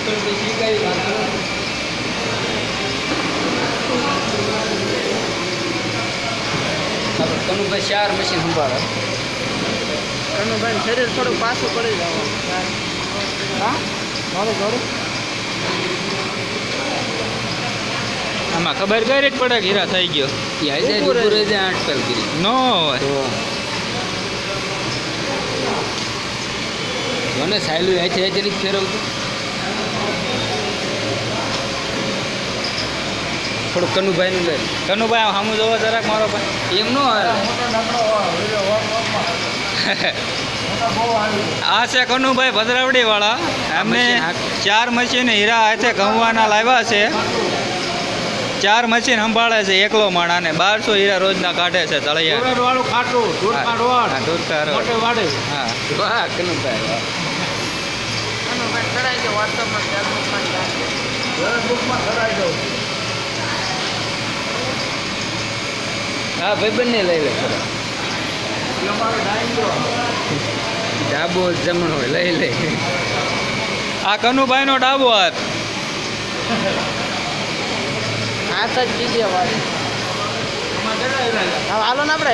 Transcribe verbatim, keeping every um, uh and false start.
કનુભાઈ ચાર મશીન સંભાળે. કનુભાઈ શરીર થોડું પાછું પડી જાવ. હા થોડું થોડું આમાં ખબર કઈ રીત પડે કે હીરા થઈ ગયો. આઠ પેલ કરી નો હોય મને સાયલું હેચે હેચે નથી ફેરવતું. થોડુંક કનુભાઈનું લે. કનુભાઈ સામું જોવો જરાક મારો ભાઈ. એમ નો આ છે કનુભાઈ ભદ્રાવડી વાળા. એમને ચાર મશીન હીરા હાથે ઘઉંવાના લાવ્યા છે. ચાર મશીન સંભાળે છે એકલો માણા ને બારસો હીરા રોજના કાઢે છે તળિયા વાળું ખાટું ધૂળકા રોડ ધૂળકા રોડ મોટે વાડે. હા વાહ કનુભાઈ કનુભાઈ કરાઈ દો વોટ્સઅપમાં ફેસબુકમાં ફેસબુકમાં કરાઈ દો. હા ભાઈ બંને લઈ લે ખરા. ડાબો જમણો લઈ લે. આ કનુભાઈ નો ડાબો હાથ. હાથ જ કીધે વાત. હાલો ને આપણે